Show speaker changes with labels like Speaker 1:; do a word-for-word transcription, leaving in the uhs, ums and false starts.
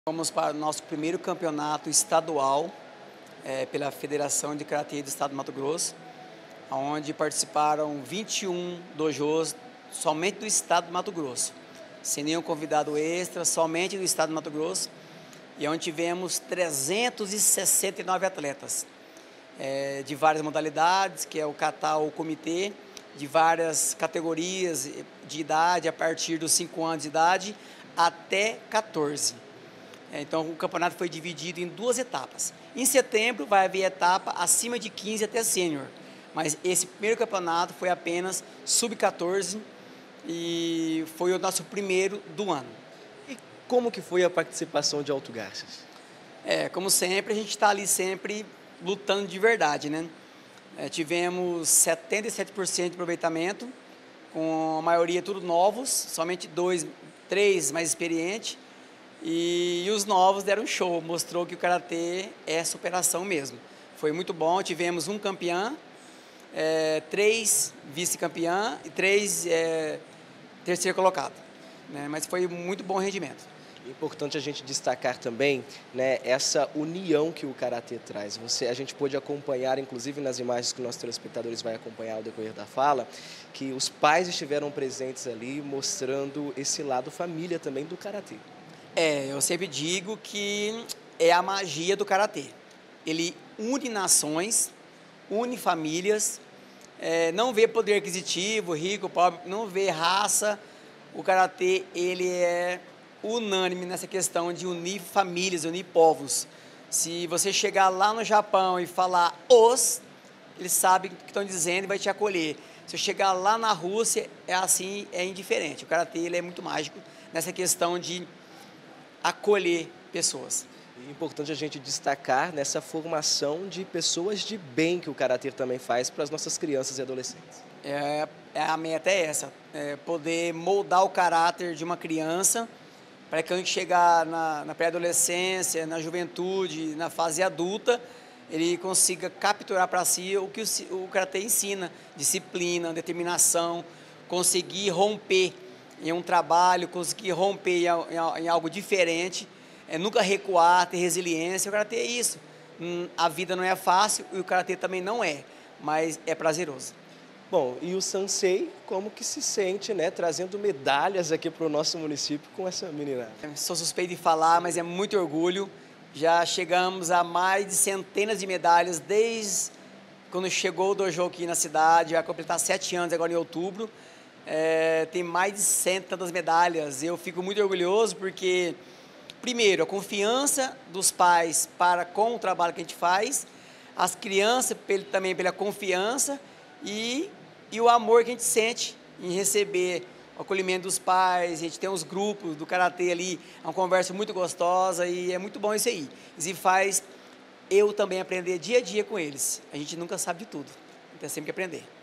Speaker 1: Fomos para o nosso primeiro campeonato estadual é, pela Federação de Karatê do Estado do Mato Grosso, onde participaram vinte e um dojôs somente do Estado do Mato Grosso, sem nenhum convidado extra, somente do Estado do Mato Grosso, e onde tivemos trezentos e sessenta e nove atletas, é, de várias modalidades, que é o kata ou comitê, de várias categorias de idade, a partir dos cinco anos de idade até quatorze. Então, o campeonato foi dividido em duas etapas. Em setembro, vai haver etapa acima de quinze até sênior. Mas esse primeiro campeonato foi apenas sub quatorze e foi o nosso primeiro do ano.
Speaker 2: E como que foi a participação de Alto Garças?
Speaker 1: É, como sempre, a gente está ali sempre lutando de verdade, né? É, tivemos setenta e sete por cento de aproveitamento, com a maioria tudo novos, somente dois, três mais experientes. E os novos deram show, mostrou que o karatê é superação mesmo. Foi muito bom, tivemos um campeão, é, três vice-campeã e três é, terceiro colocado, né? Mas foi muito bom rendimento.
Speaker 2: É importante a gente destacar também, né, essa união que o karatê traz. Você, a gente pôde acompanhar, inclusive nas imagens que nossos telespectadores vão acompanhar ao decorrer da fala, que os pais estiveram presentes ali, mostrando esse lado família também do karatê.
Speaker 1: É, eu sempre digo que é a magia do karatê. Ele une nações, une famílias, é, não vê poder aquisitivo, rico, pobre, não vê raça. O karatê, ele é unânime nessa questão de unir famílias, unir povos. Se você chegar lá no Japão e falar os, eles sabem o que estão dizendo e vai te acolher. Se eu chegar lá na Rússia, é assim, é indiferente. O karatê, ele é muito mágico nessa questão de acolher pessoas.
Speaker 2: É importante a gente destacar nessa formação de pessoas de bem que o karatê também faz para as nossas crianças e adolescentes.
Speaker 1: É, a meta é essa, é poder moldar o caráter de uma criança para que a gente chegar na, na pré-adolescência, na juventude, na fase adulta, ele consiga capturar para si o que o, o karatê ensina: disciplina, determinação, conseguir romper em um trabalho, conseguir romper em, em algo diferente, é, nunca recuar, ter resiliência. O karatê é isso. Hum, a vida não é fácil e o karatê também não é, mas é prazeroso.
Speaker 2: Bom, e o Sansei, como que se sente, né, trazendo medalhas aqui para o nosso município com essa meninada?
Speaker 1: Sou suspeito de falar, mas é muito orgulho. Já chegamos a mais de centenas de medalhas desde quando chegou o dojo aqui na cidade, vai completar sete anos agora em outubro. É, tem mais de cento tantas medalhas. Eu fico muito orgulhoso porque, primeiro, a confiança dos pais para com o trabalho que a gente faz, as crianças também pela confiança e, e o amor que a gente sente em receber o acolhimento dos pais. A gente tem uns grupos do karatê ali, é uma conversa muito gostosa e é muito bom isso aí. E faz eu também aprender dia a dia com eles. A gente nunca sabe de tudo, então é sempre que aprender.